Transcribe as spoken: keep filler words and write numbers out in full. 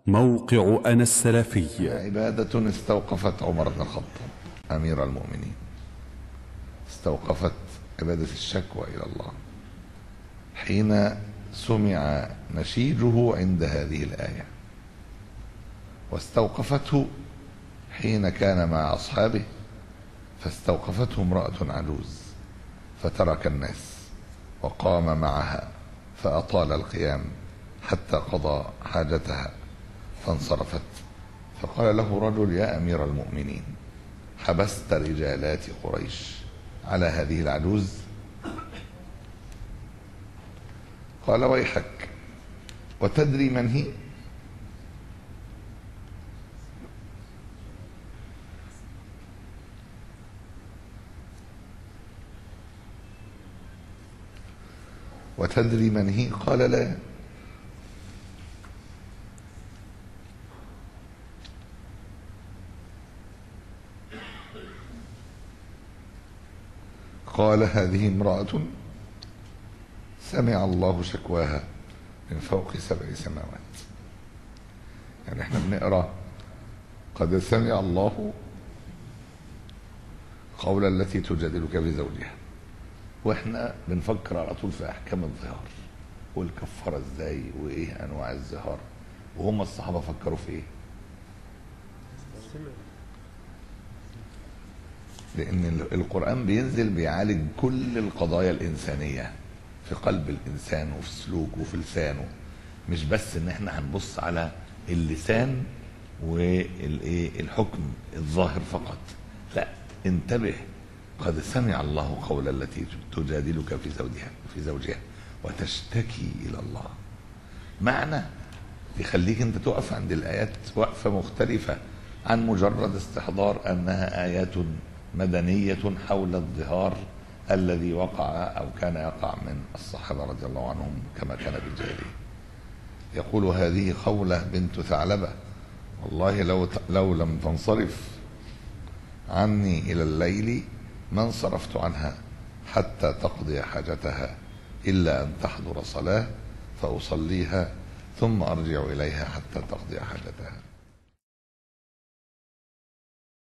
موقع أنا السلفي. عبادة استوقفت عمر بن الخطاب أمير المؤمنين، استوقفت عبادة الشكوى إلى الله حين سمع نشيجه عند هذه الآية، واستوقفته حين كان مع أصحابه فاستوقفته امرأة عجوز فترك الناس وقام معها فأطال القيام حتى قضى حاجتها فانصرفت، فقال له رجل: يا أمير المؤمنين، حبست رجالات قريش على هذه العجوز؟ قال: ويحك، وتدري من هي؟ وتدري من هي؟ قال: لا. قال: هذه امرأة سمع الله شكواها من فوق سبع سماوات. يعني احنا بنقرأ قد سمع الله قول التي تجادلك في زوجها، واحنا بنفكر على طول في احكام الظهار والكفاره ازاي وايه انواع الظهار، وهم الصحابه فكروا في ايه؟ لان القرآن بينزل بيعالج كل القضايا الانسانيه في قلب الانسان وفي سلوكه وفي لسانه، مش بس ان احنا هنبص على اللسان والايه الحكم الظاهر فقط، لا، انتبه. قد سمع الله قول التي تجادلك في زوجها في زوجها وتشتكي الى الله. معنى يخليك انت تقف عند الايات وقفه مختلفه عن مجرد استحضار انها ايات مدنيه حول الظهار الذي وقع او كان يقع من الصحابه رضي الله عنهم كما كان بالجاهليه. يقول: هذه خولة بنت ثعلبة، والله لو لو لم تنصرف عني الى الليل ما انصرفت عنها حتى تقضي حاجتها إلا أن تحضر صلاة فأصليها ثم أرجع إليها حتى تقضي حاجتها.